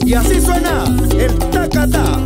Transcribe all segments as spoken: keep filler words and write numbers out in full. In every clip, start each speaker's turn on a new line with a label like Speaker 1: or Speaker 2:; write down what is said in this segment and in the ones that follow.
Speaker 1: Y así suena el tacatá.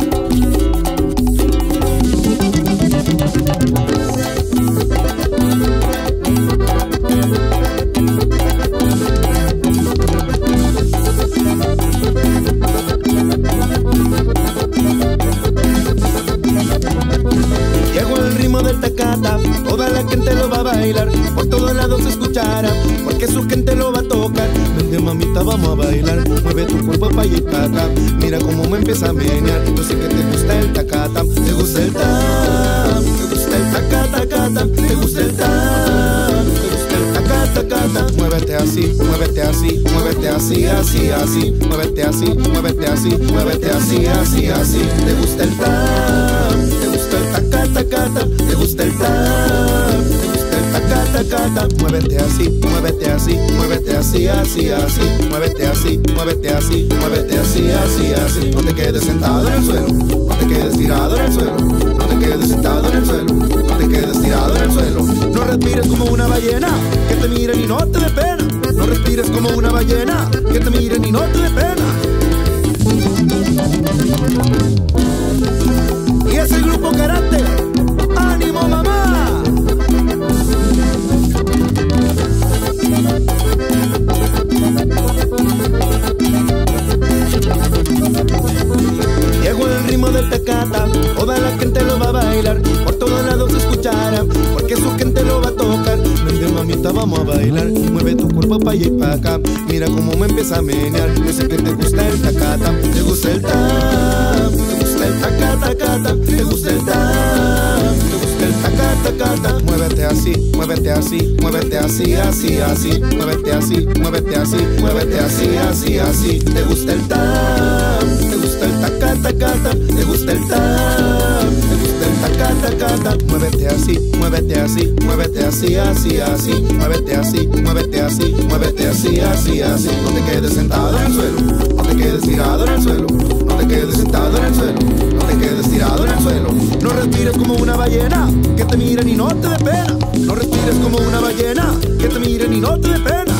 Speaker 1: Llegó el ritmo del tacata, toda la gente lo va a bailar, por todos lados se escuchará, porque su gente lo va a tocar. Vente mamita, vamos a bailar, mueve tu cuerpo pa' allá y pa' acá, mira cómo me empieza a menear. Yo sé que te gusta el tacata, te gusta el tam, te gusta el tacata, cata, te gusta el tam, te gusta el tacata, cata. Muévete así, muévete así, muévete así, así, así, muévete así, muévete así, muévete así, así, así. Te gusta el tam, te gusta el tacata, cata, te gusta el tam, te gusta el tacata, cata. Muévete así, muévete así, muévete así, así, así, muévete así, muévete así, muévete así, así, así. No te quedes sentado en el suelo, no te quedes tirado en el suelo, no te quedes sentado en el suelo, no te quedes tirado en el suelo. No respires como una ballena, que te miren y no te dé pena. No respires como una ballena, que te miren y no te dé pena. Y es el grupo Carácter. ¡Ánimo, mamá! Llegó el ritmo del tacata, toda la gente lo va a bailar, por todos lados se escuchará, porque su gente lo va a tocar. Vente mamita, vamos a bailar, mueve tu cuerpo pa' allá y pa' acá, mira cómo me empieza a menear. Yo sé que te gusta el tacata, te gusta el tam, te gusta el tacata, cata, te gusta el tam, te gusta el tacata, cata. Muévete así, muévete así, muévete así, así, así, muévete así, muévete así, muévete así, así, así. Te gusta el tam, te gusta el tacata, cata, te gusta el tam, te gusta el tacata, cata. Muévete así, muévete así, muévete así, así, así, muévete así, muévete así, muévete así, así, así. No te quedes sentado en el suelo, no te quedes tirado en el suelo, no te quedes sentado en el suelo, no te quedes tirado en el suelo. No respires como una ballena, que te miren y no te dé pena. No respires como una ballena, que te miren y no te dé pena.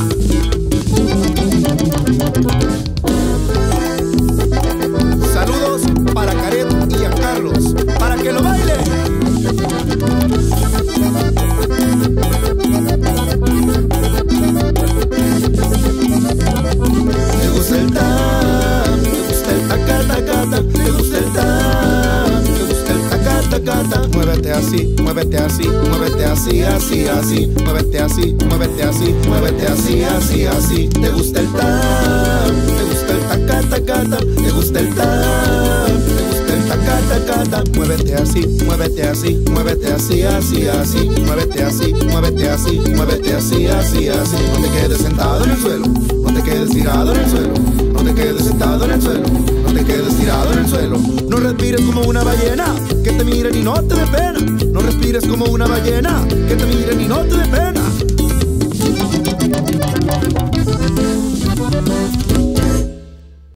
Speaker 1: Saludos para Caret y Giancarlos, para que lo bailen. Te gusta el tam, te gusta el tacata, cata, te gusta el tam, te gusta el tacata, cata. Muévete así, muévete así, muévete así, así, así, muévete así, muévete así, muévete así, así, así. Te gusta el tam, te gusta el tacata, cata, te gusta el tam, te gusta el tacata, cata. Muévete así, muévete así, muévete así, así, así, muévete así, muévete así, muévete así, así, así. No te quedes sentado en el suelo, no te quedes tirado en el suelo, no te quedes sentado en el suelo, no te quedes tirado en el suelo. No respires como una ballena, que te miren y no te dé pena. No respires como una ballena, que te miren y no te dé pena.